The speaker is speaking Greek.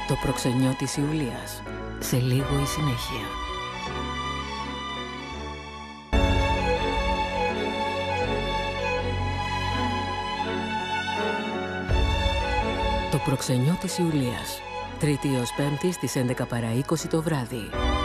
Το προξενιό της Ιουλίας. Σε λίγο η συνέχεια. Το προξενιό της Ιουλίας. Τρίτη έως Πέμπτη στις 11 παρά 20 το βράδυ.